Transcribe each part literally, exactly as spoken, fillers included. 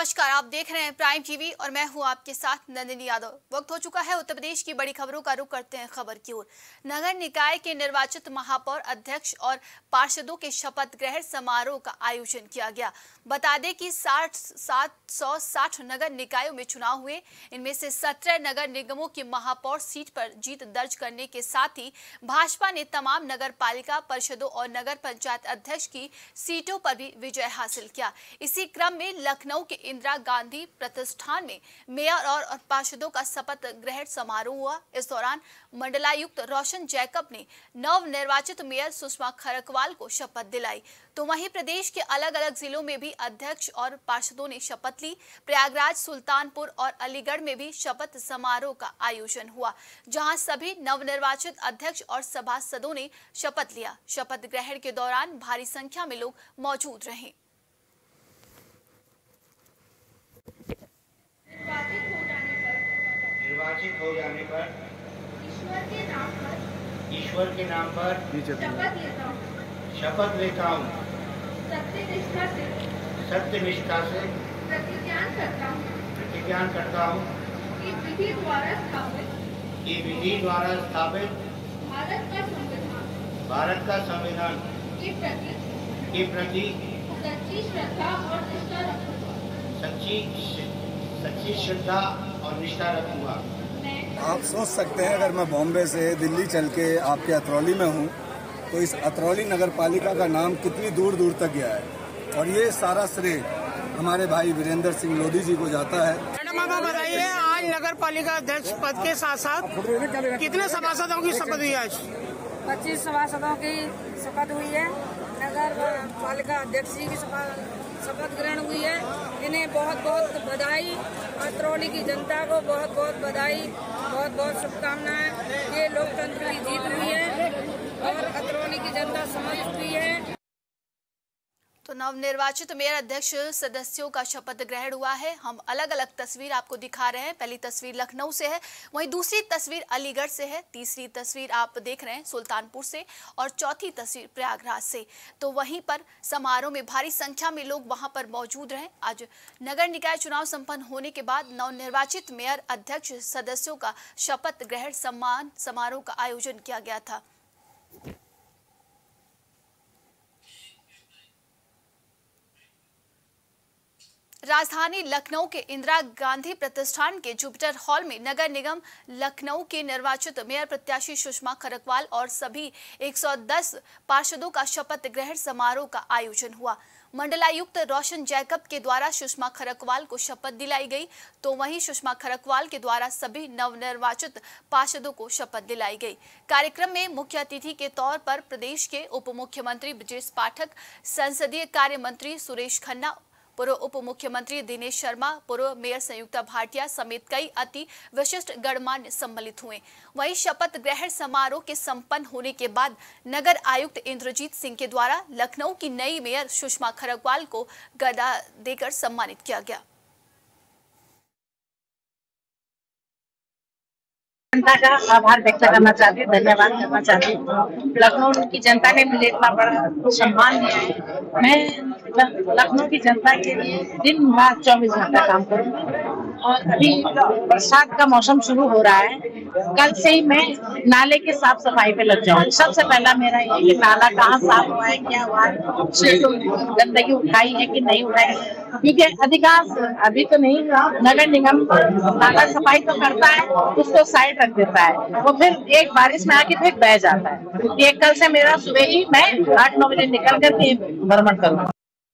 नमस्कार, आप देख रहे हैं प्राइम टीवी और मैं हूं आपके साथ नंदिनी यादव। वक्त हो चुका है उत्तर प्रदेश की बड़ी खबरों का रुख करते हैं खबर की ओर। नगर निकाय के निर्वाचित महापौर अध्यक्ष और पार्षदों के शपथ ग्रहण समारोह का आयोजन किया गया। बता दें कि साठ सात सौ साठ नगर निकायों में चुनाव हुए। इनमें से सत्रह नगर निगमों की महापौर सीट पर जीत दर्ज करने के साथ ही भाजपा ने तमाम नगर पालिका परिषदों और नगर पंचायत अध्यक्ष की सीटों पर भी विजय हासिल किया। इसी क्रम में लखनऊ के इंदिरा गांधी प्रतिष्ठान में मेयर और पार्षदों का शपथ ग्रहण समारोह हुआ। इस दौरान मंडलायुक्त रोशन जैकब ने नव निर्वाचित मेयर सुषमा खरकवाल को शपथ दिलाई। तो वहीं प्रदेश के अलग अलग जिलों में भी अध्यक्ष और पार्षदों ने शपथ ली। प्रयागराज, सुल्तानपुर और अलीगढ़ में भी शपथ समारोह का आयोजन हुआ, जहां सभी नवनिर्वाचित अध्यक्ष और सभासदों ने शपथ लिया। शपथ ग्रहण के दौरान भारी संख्या में लोग मौजूद रहे। निर्वाचित हो जाने पर ईश्वर के नाम पर ईश्वर के नाम पर शपथ लेता हूँ शपथ लेता हूँ सत्यनिष्ठा से सत्यनिष्ठा से प्रतिज्ञान करता हूँ प्रतिज्ञान करता हूँ कि विधि द्वारा स्थापित कि विधि द्वारा स्थापित भारत का संविधान भारत का संविधान के प्रति के प्रति सच्ची श्रद्धा और निष्ठा रखूंगा। सच्ची सच्ची श्रद्धा और निष्ठा रखूंगा। आप सोच सकते हैं, अगर मैं बॉम्बे से दिल्ली चल के आपके अतरौली में हूँ तो इस अतरौली नगर पालिका का नाम कितनी दूर दूर तक गया है, और ये सारा श्रेय हमारे भाई वीरेंद्र सिंह लोधी जी को जाता है। मैडम, आप बताइए, आज नगर पालिका अध्यक्ष पद के साथ साथ कितने सभासदों की शपथ हुई? आज पच्चीस सभासदों की शपथ हुई है। नगर पालिका अध्यक्ष जी की शपथ ग्रहण हुई है। इन्हें बहुत बहुत बधाई। अतरौली की जनता को बहुत बहुत बधाई, बहुत बहुत शुभकामनाएं। ये लोकतंत्र की जीत हुई है और अतरौली की जनता समझ चुकी है। तो नवनिर्वाचित मेयर अध्यक्ष सदस्यों का शपथ ग्रहण हुआ है। हम अलग अलग तस्वीर आपको दिखा रहे हैं। पहली तस्वीर लखनऊ से है, वहीं दूसरी तस्वीर अलीगढ़ से है, तीसरी तस्वीर आप देख रहे हैं सुल्तानपुर से और चौथी तस्वीर प्रयागराज से। तो वहीं पर समारोह में भारी संख्या में लोग वहां पर मौजूद रहे। आज नगर निकाय चुनाव संपन्न होने के बाद नवनिर्वाचित मेयर अध्यक्ष सदस्यों का शपथ ग्रहण सम्मान समारोह का आयोजन किया गया था। राजधानी लखनऊ के इंदिरा गांधी प्रतिष्ठान के जुपिटर हॉल में नगर निगम लखनऊ के निर्वाचित मेयर प्रत्याशी सुषमा खरकवाल और सभी एक सौ दस पार्षदों का शपथ ग्रहण समारोह का आयोजन हुआ। मंडलायुक्त रोशन जैकब के द्वारा सुषमा खरकवाल को शपथ दिलाई गई, तो वहीं सुषमा खरकवाल के द्वारा सभी नवनिर्वाचित पार्षदों को शपथ दिलाई गई। कार्यक्रम में मुख्य अतिथि के तौर पर प्रदेश के उप मुख्यमंत्री ब्रजेश पाठक, संसदीय कार्य मंत्री सुरेश खन्ना, पूर्व उप मुख्यमंत्री दिनेश शर्मा, पूर्व मेयर संयुक्ता भाटिया समेत कई अति विशिष्ट गणमान्य सम्मिलित हुए। वहीं शपथ ग्रहण समारोह के संपन्न होने के बाद नगर आयुक्त इंद्रजीत सिंह के द्वारा लखनऊ की नई मेयर सुषमा खरकवाल को गदा देकर सम्मानित किया गया। जनता का आभार व्यक्त करना चाहती हूँ, धन्यवाद करना चाहती हूँ। लखनऊ की जनता ने मुझे इतना बड़ा सम्मान दिया है। मैं लखनऊ की जनता के लिए दिन रात चौबीस घंटा काम करूँगी। और अभी बरसात का मौसम शुरू हो रहा है, कल से ही मैं नाले की साफ सफाई पे लग जाऊंगी। सबसे पहला मेरा ये कि नाला कहाँ साफ हुआ है, क्या हुआ है, गंदगी उठाई है कि नहीं उठाई, क्योंकि अधिकांश अभी तो नहीं, नगर निगम नाला सफाई तो करता है, उसको साइड रख देता है, वो फिर एक बारिश में आके फिर बह जाता है। ये कल से मेरा सुबह ही मैं आठ नौ बजे निकल करके भ्रमण करूँगा।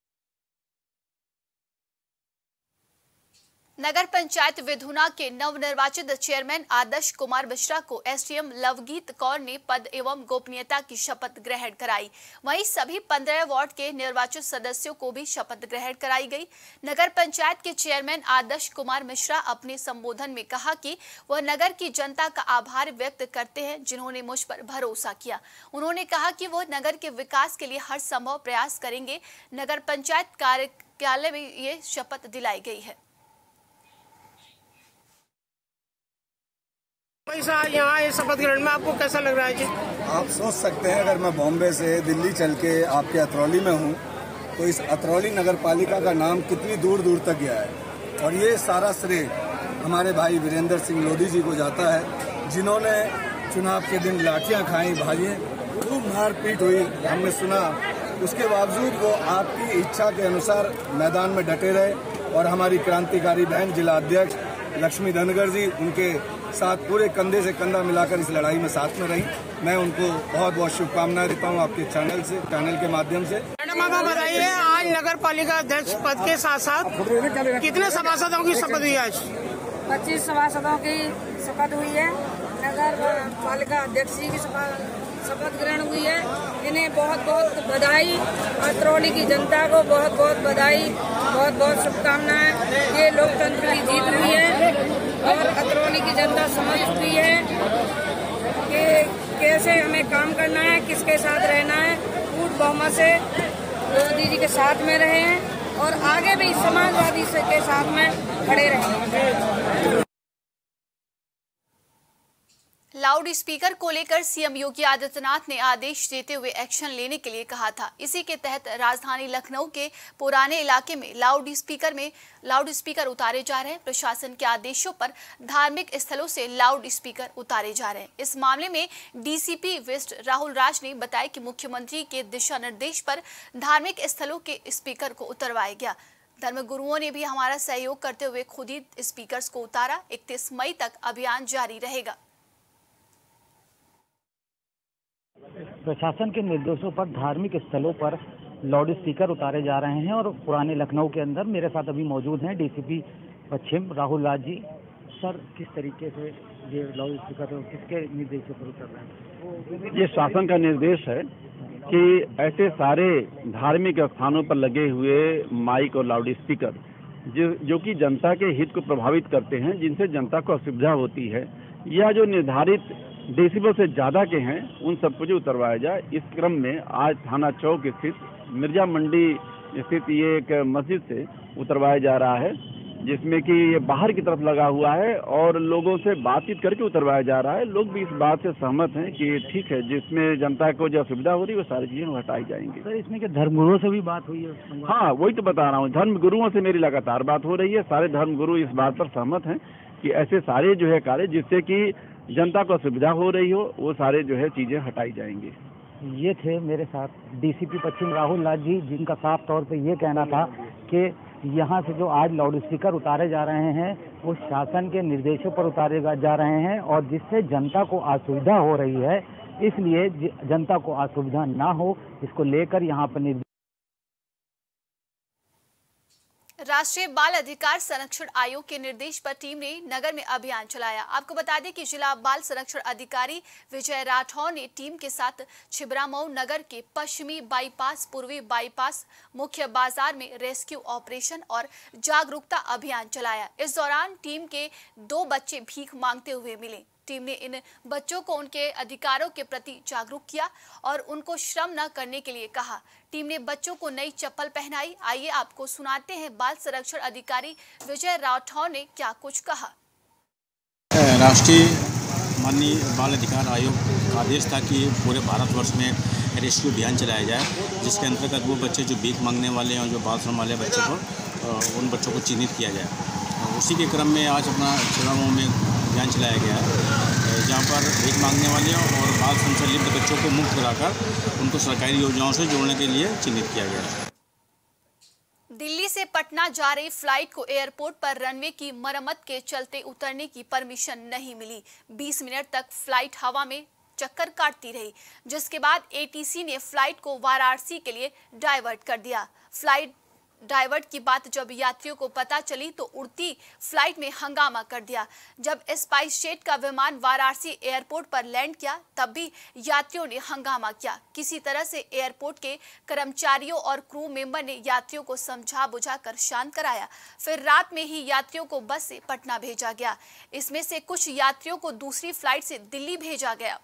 नगर पंचायत विधुना के नवनिर्वाचित चेयरमैन आदर्श कुमार मिश्रा को एसडीएम लवगीत कौर ने पद एवं गोपनीयता की शपथ ग्रहण कराई। वहीं सभी पंद्रह वार्ड के निर्वाचित सदस्यों को भी शपथ ग्रहण कराई गई। नगर पंचायत के चेयरमैन आदर्श कुमार मिश्रा अपने संबोधन में कहा कि वह नगर की जनता का आभार व्यक्त करते हैं, जिन्होंने मुझ पर भरोसा किया। उन्होंने कहा कि वह नगर के विकास के लिए हर संभव प्रयास करेंगे। नगर पंचायत कार्यालय में ये शपथ दिलाई गई है। यहाँ इस शपथ ग्रहण में आपको कैसा लग रहा है जी? आप सोच सकते हैं, अगर मैं बॉम्बे से दिल्ली चल के आपके अतरौली में हूँ तो इस अतरौली नगर पालिका का नाम कितनी दूर दूर तक गया है। और ये सारा श्रेय हमारे भाई वीरेंद्र सिंह लोधी जी को जाता है, जिन्होंने चुनाव के दिन लाठियां खाई, भाई खूब मारपीट हुई, हमने सुना। उसके बावजूद वो आपकी इच्छा के अनुसार मैदान में डटे रहे और हमारी क्रांतिकारी बहन जिला अध्यक्ष लक्ष्मी धनगर जी उनके साथ पूरे कंधे से कंधा मिलाकर इस लड़ाई में साथ में रही। मैं उनको बहुत बहुत शुभकामनाएं देता हूं आपके चैनल से चैनल के माध्यम से। मैडम आप बताइए, आज नगर पालिका अध्यक्ष पद के साथ साथ कितने सभासदों की शपथ हुई आज? पच्चीस सभासदों की शपथ हुई है। नगर पालिका अध्यक्ष जी की शपथ ग्रहण हुई है। इन्हें बहुत बहुत बधाई, अतरौली की जनता को बहुत बहुत बधाई, बहुत बहुत शुभकामनाएं। ये लोकतंत्र की जीत हुई है और अतरौली की जनता समझ चुकी है कि कैसे हमें काम करना है, किसके साथ रहना है। पूर्ण बहुमत से मोदी जी के साथ में रहे हैं और आगे भी समाजवादी के साथ में खड़े रहेंगे। लाउड स्पीकर को लेकर सीएम योगी आदित्यनाथ ने आदेश देते हुए एक्शन लेने के लिए कहा था। इसी के तहत राजधानी लखनऊ के पुराने इलाके में लाउड स्पीकर में लाउड स्पीकर उतारे जा रहे हैं। प्रशासन के आदेशों पर धार्मिक स्थलों से लाउड स्पीकर उतारे जा रहे हैं। इस मामले में डीसीपी वेस्ट राहुल राज ने बताया कि मुख्यमंत्री के दिशा निर्देश पर धार्मिक स्थलों के स्पीकर को उतरवाया गया। धर्मगुरुओं ने भी हमारा सहयोग करते हुए खुद ही स्पीकर्स को उतारा। इकतीस मई तक अभियान जारी रहेगा। प्रशासन के निर्देशों पर धार्मिक स्थलों पर लाउड स्पीकर उतारे जा रहे हैं और पुराने लखनऊ के अंदर मेरे साथ अभी मौजूद हैं डीसीपी पश्चिम राहुल राज जी। सर, किस तरीके से ये लाउड स्पीकर किसके निर्देशों पर उतर रहे हैं? ये शासन का निर्देश है कि ऐसे सारे धार्मिक स्थानों पर लगे हुए माइक और लाउड स्पीकर जो जो कि जनता के हित को प्रभावित करते हैं, जिनसे जनता को असुविधा होती है या जो निर्धारित डेसिबल से ज्यादा के हैं, उन सबको जो उतरवाया जाए। इस क्रम में आज थाना चौक स्थित मिर्जा मंडी स्थित ये एक मस्जिद से उतरवाया जा रहा है, जिसमें कि ये बाहर की तरफ लगा हुआ है और लोगों से बातचीत करके उतरवाया जा रहा है। लोग भी इस बात से सहमत हैं कि ठीक है, जिसमें जनता को जो असुविधा हो रही है वो सारी चीजें हटाई जाएंगी। सर, इसमें क्या धर्मगुरुओं से भी बात हुई है? हाँ, वही तो बता रहा हूँ, धर्मगुरुओं से मेरी लगातार बात हो रही है। सारे धर्मगुरु इस बात पर सहमत हैं कि ऐसे सारे जो है कार्य जिससे कि जनता को असुविधा हो रही हो, वो सारे जो है चीजें हटाई जाएंगी। ये थे मेरे साथ डीसीपी पश्चिम राहुल राज जी, जिनका साफ तौर पे ये कहना था कि यहाँ से जो आज लाउड स्पीकर उतारे जा रहे हैं वो शासन के निर्देशों पर उतारे जा रहे हैं और जिससे जनता को असुविधा हो रही है, इसलिए जनता को असुविधा ना हो इसको लेकर यहाँ पर निर्देश। राष्ट्रीय बाल अधिकार संरक्षण आयोग के निर्देश पर टीम ने नगर में अभियान चलाया। आपको बता दें कि जिला बाल संरक्षण अधिकारी विजय राठौर ने टीम के साथ छिबरामऊ नगर के पश्चिमी बाईपास, पूर्वी बाईपास, मुख्य बाजार में रेस्क्यू ऑपरेशन और जागरूकता अभियान चलाया। इस दौरान टीम के दो बच्चे भीख मांगते हुए मिले। टीम ने इन बच्चों को उनके अधिकारों के प्रति जागरूक किया और उनको श्रम न करने के लिए कहा। टीम ने बच्चों को नई चप्पल पहनाई। आइए आपको सुनाते हैं बाल संरक्षण अधिकारी विजय राठौर ने क्या कुछ कहा। राष्ट्रीय माननीय बाल अधिकार आयोग का आदेश था कि पूरे भारतवर्ष में रेस्क्यू अभियान चलाया जाए, जिसके अंतर्गत वो बच्चे जो भीख मांगने वाले हैं और जो बाल श्रम वाले बच्चों को उन बच्चों को चिन्हित किया जाए। उसी के क्रम में आज अपना छिबरामऊ में अभियान चलाया गया है, जहाँ पर भीख मांगने वाले और बाल श्रम से लिप्त बच्चों को मुक्त कराकर उनको सरकारी योजनाओं से जोड़ने के लिए चिन्हित किया गया है। दिल्ली से पटना जा रही फ्लाइट को एयरपोर्ट पर रनवे की मरम्मत के चलते उतरने की परमिशन नहीं मिली। बीस मिनट तक फ्लाइट हवा में चक्कर काटती रही, जिसके बाद एटीसी ने फ्लाइट को वाराणसी के लिए डाइवर्ट कर दिया। फ्लाइट डाइवर्ट की बात जब यात्रियों को पता चली तो उड़ती फ्लाइट में हंगामा कर दिया। जब स्पाइस जेट का विमान वाराणसी एयरपोर्ट पर लैंड किया तब भी यात्रियों ने हंगामा किया। किसी तरह से एयरपोर्ट के कर्मचारियों और क्रू मेंबर ने यात्रियों को समझा बुझाकर शांत कराया। फिर रात में ही यात्रियों को बस से पटना भेजा गया। इसमें से कुछ यात्रियों को दूसरी फ्लाइट से दिल्ली भेजा गया।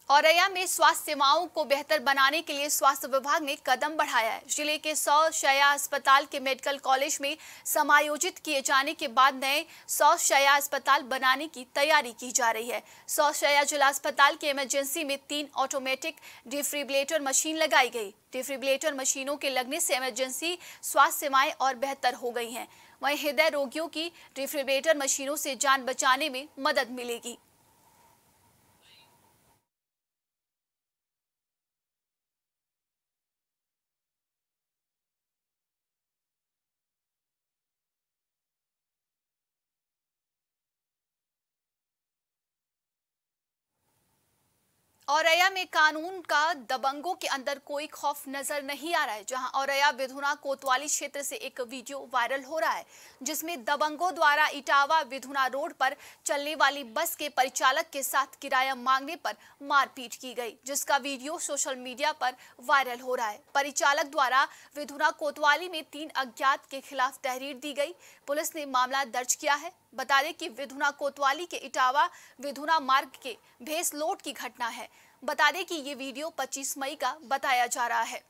औरैया में स्वास्थ्य सेवाओं को बेहतर बनाने के लिए स्वास्थ्य विभाग ने कदम बढ़ाया है। जिले के सौ शैया अस्पताल के मेडिकल कॉलेज में समायोजित किए जाने के बाद नए सौ शैया अस्पताल बनाने की तैयारी की जा रही है। सौ शैया जिला अस्पताल के इमरजेंसी में तीन ऑटोमेटिक डिफिब्रिलेटर मशीन लगाई गई। डिफिब्रिलेटर मशीनों के लगने से इमरजेंसी स्वास्थ्य सेवाएं और बेहतर हो गई हैं। वहीं हृदय रोगियों की डिफिब्रिलेटर मशीनों से जान बचाने में मदद मिलेगी। औरैया में कानून का दबंगों के अंदर कोई खौफ नजर नहीं आ रहा है। जहां औरैया विधुना कोतवाली क्षेत्र से एक वीडियो वायरल हो रहा है जिसमें दबंगों द्वारा इटावा विधुना रोड पर चलने वाली बस के परिचालक के साथ किराया मांगने पर मारपीट की गई, जिसका वीडियो सोशल मीडिया पर वायरल हो रहा है। परिचालक द्वारा विधुना कोतवाली में तीन अज्ञात के खिलाफ तहरीर दी गई। पुलिस ने मामला दर्ज किया है। बता दें कि विधुना कोतवाली के इटावा विधुना मार्ग के भेसलोट की घटना है। बता दें कि ये वीडियो पच्चीस मई का बताया जा रहा है।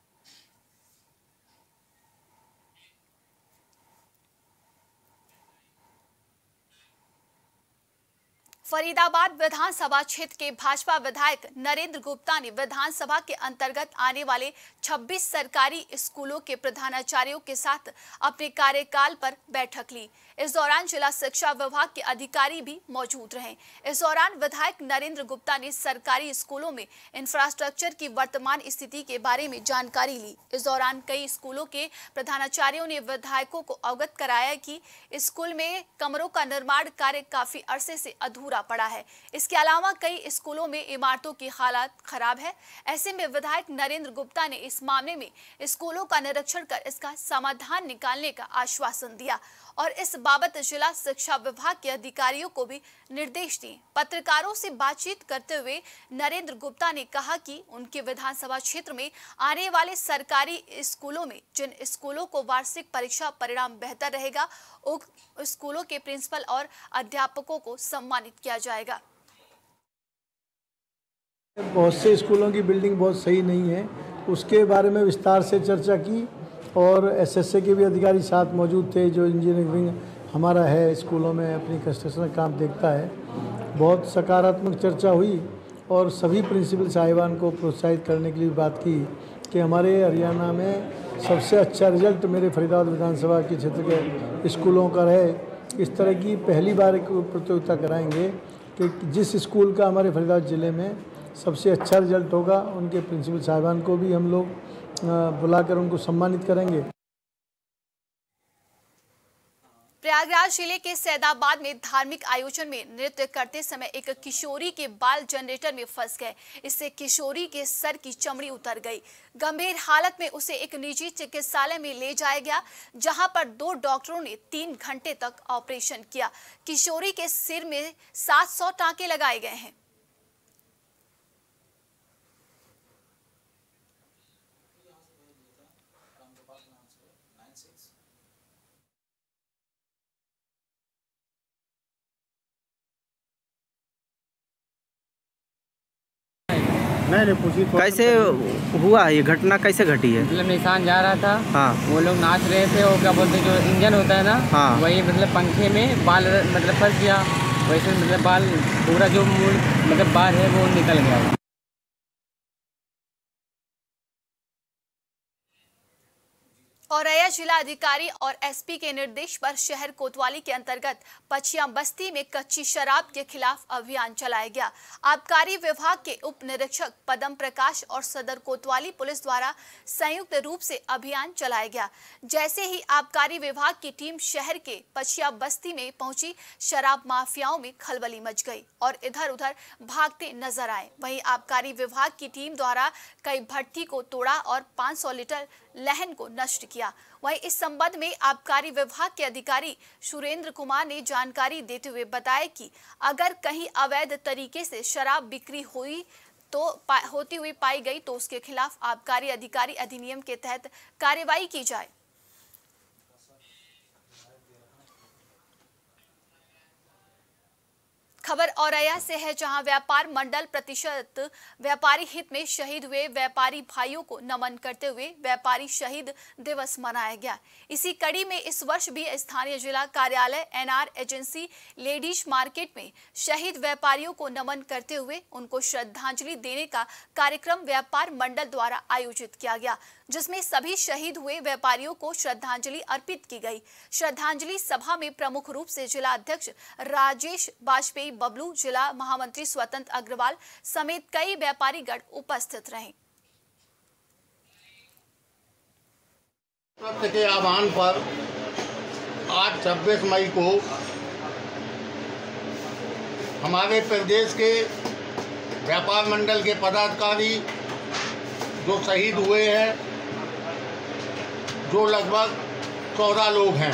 फरीदाबाद विधानसभा क्षेत्र के भाजपा विधायक नरेंद्र गुप्ता ने विधानसभा के अंतर्गत आने वाले छब्बीस सरकारी स्कूलों के प्रधानाचार्यों के साथ अपने कार्यकाल पर बैठक ली। इस दौरान जिला शिक्षा विभाग के अधिकारी भी मौजूद रहे। इस दौरान विधायक नरेंद्र गुप्ता ने सरकारी स्कूलों में इंफ्रास्ट्रक्चर की वर्तमान स्थिति के बारे में जानकारी ली। इस दौरान कई स्कूलों के प्रधानाचार्यों ने विधायकों को अवगत कराया कि स्कूल में कमरों का निर्माण कार्य काफी अरसे से अधूरा पड़ा है। इसके अलावा कई स्कूलों में इमारतों की हालत खराब है। ऐसे में विधायक नरेंद्र गुप्ता ने इस मामले में स्कूलों का निरीक्षण कर इसका समाधान निकालने का आश्वासन दिया और इस बाबत जिला शिक्षा विभाग के अधिकारियों को भी निर्देश दिए। पत्रकारों से बातचीत करते हुए नरेंद्र गुप्ता ने कहा कि उनके विधानसभा क्षेत्र में आने वाले सरकारी स्कूलों में जिन स्कूलों को वार्षिक परीक्षा परिणाम बेहतर रहेगा, उन स्कूलों के प्रिंसिपल और अध्यापकों को सम्मानित किया जाएगा। बहुत से स्कूलों की बिल्डिंग बहुत सही नहीं है, उसके बारे में विस्तार से चर्चा की और एसएसए के भी अधिकारी साथ मौजूद थे। जो इंजीनियरिंग विंग हमारा है स्कूलों में अपनी कंस्ट्रक्शन का काम देखता है। बहुत सकारात्मक चर्चा हुई और सभी प्रिंसिपल साहिबान को प्रोत्साहित करने के लिए बात की कि हमारे हरियाणा में सबसे अच्छा रिजल्ट मेरे फरीदाबाद विधानसभा के क्षेत्र के स्कूलों का रहे। इस तरह की पहली बार एक प्रतियोगिता कराएंगे कि जिस स्कूल का हमारे फरीदाबाद ज़िले में सबसे अच्छा रिजल्ट होगा उनके प्रिंसिपल साहिबान को भी हम लोग बुलाकर उनको सम्मानित करेंगे। प्रयागराज जिले के सैदाबाद में धार्मिक आयोजन में नृत्य करते समय एक किशोरी के बाल जनरेटर में फंस गए। इससे किशोरी के सर की चमड़ी उतर गई। गंभीर हालत में उसे एक निजी चिकित्सालय में ले जाया गया, जहां पर दो डॉक्टरों ने तीन घंटे तक ऑपरेशन किया। किशोरी के सिर में सात सौ टांके लगाए गए हैं। मैंने पूछी कैसे हुआ ये घटना, कैसे घटी है? मतलब निशान जा रहा था, हाँ, वो लोग नाच रहे थे और क्या बोलते जो इंजन होता है ना, हाँ, वही मतलब पंखे में बाल मतलब फंस गया। वैसे मतलब बाल पूरा जो मूल मतलब बाल है वो निकल गया। औरैया जिला अधिकारी और एसपी के निर्देश पर शहर कोतवाली के अंतर्गत पछिया बस्ती में कच्ची शराब के खिलाफ अभियान चलाया गया। आबकारी विभाग के उप निरीक्षक पदम प्रकाश और सदर कोतवाली पुलिस द्वारा संयुक्त रूप से अभियान चलाया गया। जैसे ही आबकारी विभाग की टीम शहर के पछिया बस्ती में पहुंची, शराब माफियाओं में खलबली मच गई और इधर उधर भागते नजर आए। वहीं आबकारी विभाग की टीम द्वारा कई भट्टी को तोड़ा और पाँच सौ लीटर लहन को नष्ट किया। वहीं इस संबंध में आबकारी विभाग के अधिकारी सुरेंद्र कुमार ने जानकारी देते हुए बताया कि अगर कहीं अवैध तरीके से शराब बिक्री हुई तो होती हुई पाई गई तो उसके खिलाफ आबकारी अधिकारी अधिनियम के तहत कार्रवाई की जाए। खबर औरैया से है, जहां व्यापार मंडल प्रतिशत व्यापारी हित में शहीद हुए व्यापारी भाइयों को नमन करते हुए व्यापारी शहीद दिवस मनाया गया। इसी कड़ी में इस वर्ष भी स्थानीय जिला कार्यालय एनआर एजेंसी लेडीज मार्केट में शहीद व्यापारियों को नमन करते हुए उनको श्रद्धांजलि देने का कार्यक्रम व्यापार मंडल द्वारा आयोजित किया गया, जिसमें सभी शहीद हुए व्यापारियों को श्रद्धांजलि अर्पित की गई। श्रद्धांजलि सभा में प्रमुख रूप से जिला अध्यक्ष राजेश वाजपेयी बबलू, जिला महामंत्री स्वतंत्र अग्रवाल समेत कई व्यापारी गण उपस्थित रहे। के आह्वान पर आज छब्बीस मई को हमारे प्रदेश के व्यापार मंडल के पदाधिकारी जो शहीद हुए हैं, जो लगभग चौदह लोग हैं,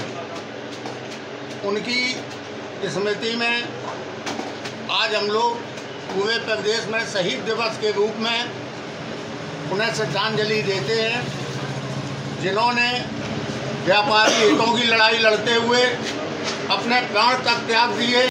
उनकी स्मृति में आज हम लोग पूरे प्रदेश में शहीद दिवस के रूप में उन्हें श्रद्धांजलि देते हैं, जिन्होंने व्यापारी हितों की लड़ाई लड़ते हुए अपने प्राण तक त्याग दिए।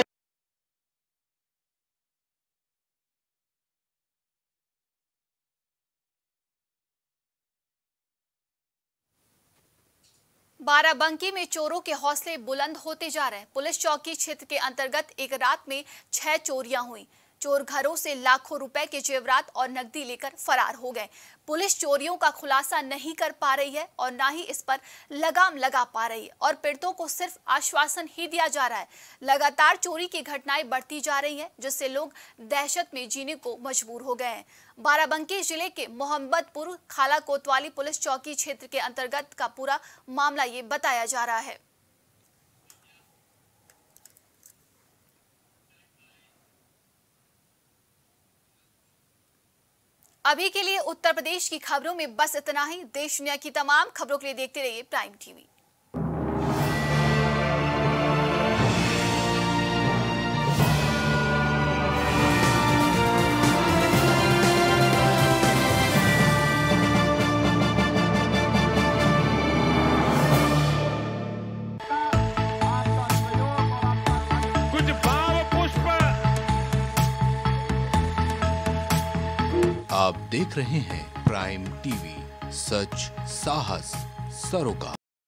बाराबंकी में चोरों के हौसले बुलंद होते जा रहे हैं। पुलिस चौकी क्षेत्र के अंतर्गत एक रात में छह चोरियां हुई। चोर घरों से लाखों रुपए के जेवरात और नकदी लेकर फरार हो गए। पुलिस चोरियों का खुलासा नहीं कर पा रही है और ना ही इस पर लगाम लगा पा रही है और पीड़ितों को सिर्फ आश्वासन ही दिया जा रहा है। लगातार चोरी की घटनाएं बढ़ती जा रही हैं, जिससे लोग दहशत में जीने को मजबूर हो गए हैं। बाराबंकी जिले के मोहम्मदपुर खाला कोतवाली पुलिस चौकी क्षेत्र के अंतर्गत का पूरा मामला ये बताया जा रहा है। अभी के लिए उत्तर प्रदेश की खबरों में बस इतना ही। देश दुनिया की तमाम खबरों के लिए देखते रहिए प्राइम टीवी। कुछ भाव पुष्प। आप देख रहे हैं प्राइम टीवी, सच साहस सरोकार।